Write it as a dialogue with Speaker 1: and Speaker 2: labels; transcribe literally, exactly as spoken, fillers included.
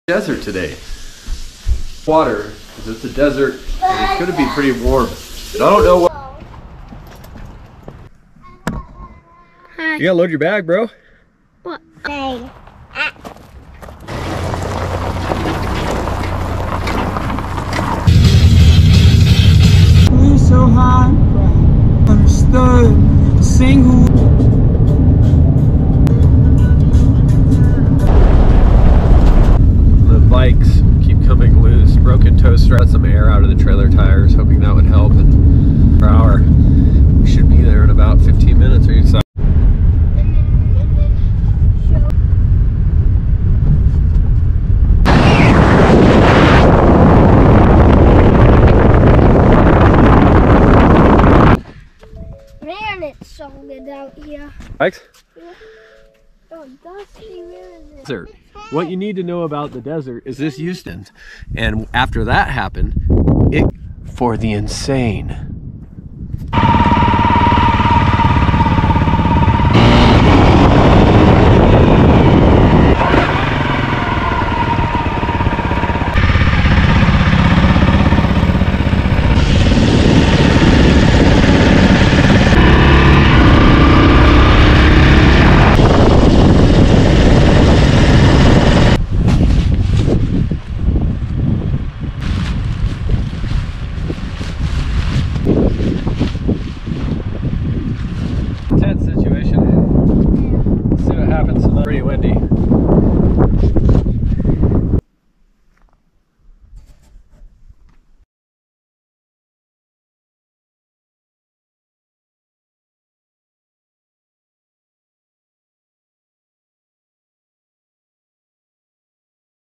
Speaker 1: Desert today. Water, because it's a desert and it's going to be pretty warm. And I don't know what.
Speaker 2: Hi.
Speaker 1: You gotta load your bag, bro.
Speaker 2: What bag?
Speaker 3: We're so high, understood, single.
Speaker 1: The bikes keep coming loose. Broken toaster, got some air out of the trailer tires, hoping that would help. And per hour, we should be there in about fifteen minutes. Are you excited?
Speaker 2: Man, it's so good out here.
Speaker 1: Bikes?
Speaker 2: Yeah. Oh, dusty, where is it?
Speaker 1: Desert. What you need to know about the desert is this Houston. And after that happened, it for the insane.